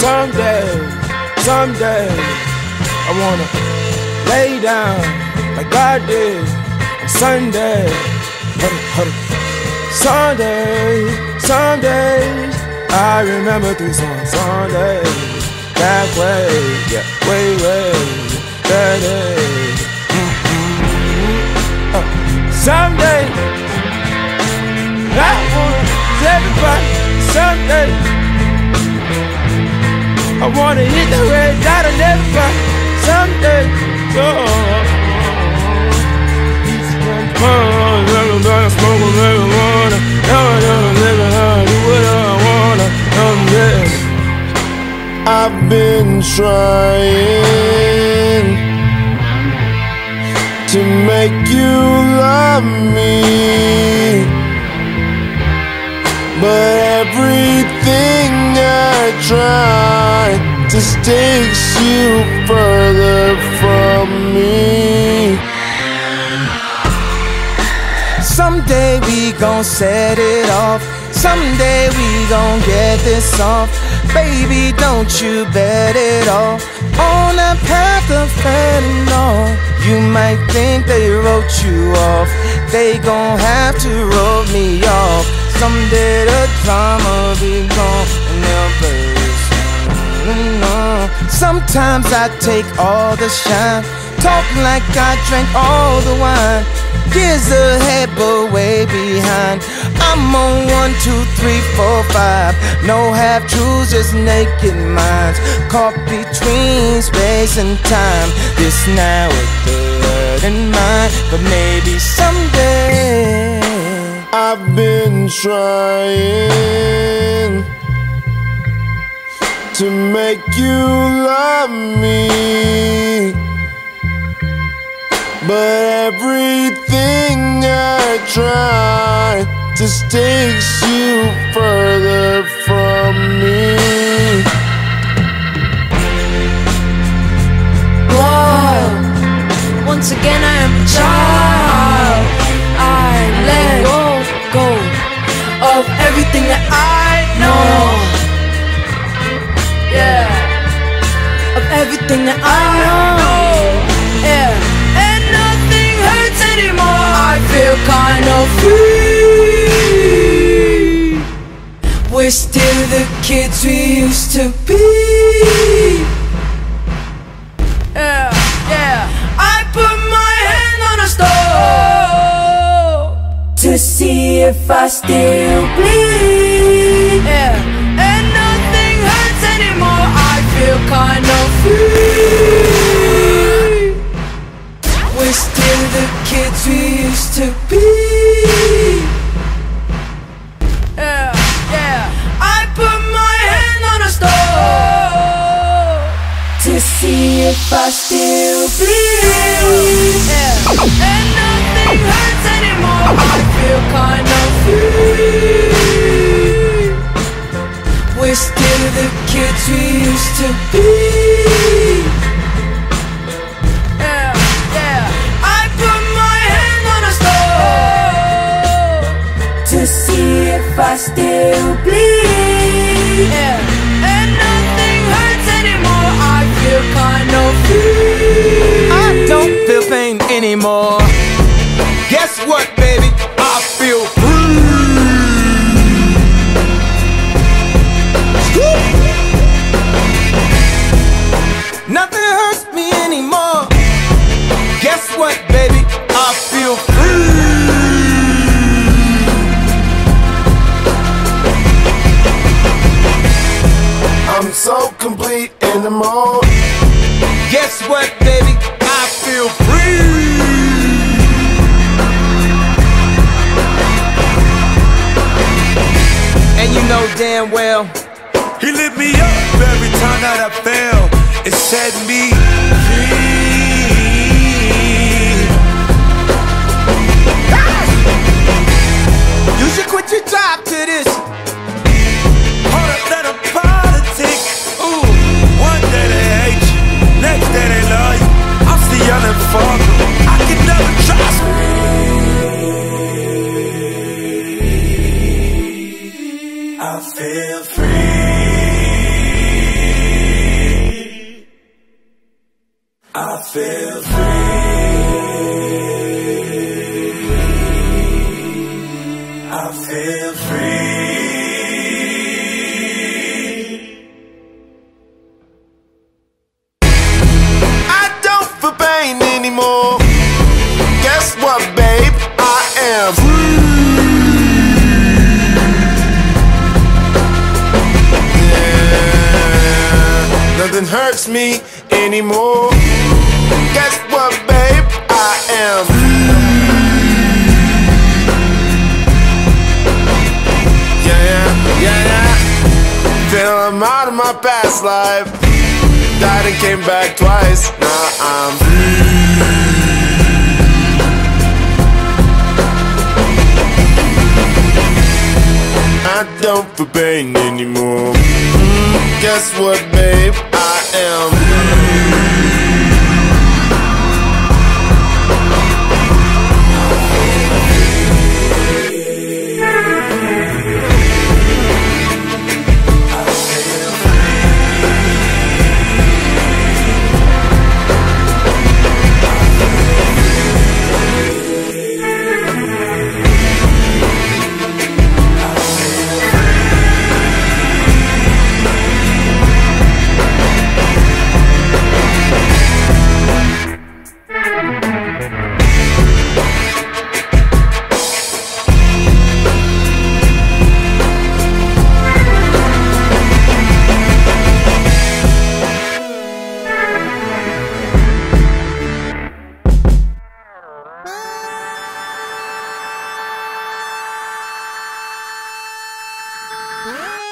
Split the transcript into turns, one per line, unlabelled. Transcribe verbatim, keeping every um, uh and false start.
Someday, someday, I wanna lay down like God did on Sunday. Sunday, some days I remember through some Sundays. That way, yeah, way, way, that day. Mm-hmm. uh, someday I wanna tell everybody. Someday I wanna hit the red dot and everybody. Someday, oh. Smoke marijuana, do what I wanna. I've been trying to make you love me, but everything I try just takes you further from me.
Someday we gon' set it off. Someday we gon' get this off. Baby, don't you bet it all on that path of fading off. You might think they wrote you off. They gon' have to wrote me off. Someday the drama be gone and they'll no. Sometimes I take all the shine, talk like I drank all the wine. Years ahead but way behind. I'm on one, two, three, four, five. No half-truths, just naked minds, caught between space and time. This now is good in mind, but maybe someday.
I've been trying to make you love me, but everything I try just takes you further from me.
Whoa, once again I am a child. I let go, go of everything that I know. Yeah, of everything that I know. Yeah. I feel kind of free. We're still the kids we used to be. Yeah, yeah. I put my hand on a stove to see if I still bleed. Yeah, and nothing hurts anymore. I feel kind of free. We're still the kids we used to be. Yeah, yeah. I put my hand on a stove to see if I still bleed. Yeah, and nothing hurts anymore. I feel kind of free. We're still the kids we used to be. To see if I still bleed. Yeah, and nothing hurts anymore. I feel kind of free.
I don't feel pain anymore. Guess what, baby? I feel free. Nothing hurts me anymore. Guess what, baby? I feel free.
I'm so complete in the mode.
Guess what, baby? I feel free. And you know damn well,
he lit me up every time that I fell. It set me free.
You should quit your job to this.
Hold up, let them politic. Ooh, one day they hate you, next day they love you. I'm still yelling fuck them. I can never trust me. I feel free. feel free. I feel free. I don't feel pain anymore. Guess what, babe? I am free. Yeah, nothing hurts me anymore. Guess what, babe? I am free. Yeah, yeah, yeah, yeah. Till I'm out of my past life. Died and came back twice. Now I'm free. I don't feel pain anymore. Mm, guess what, babe? I am free.
Yeah.